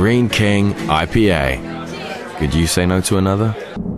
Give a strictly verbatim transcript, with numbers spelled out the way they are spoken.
Greene King I P A. Could you say no to another?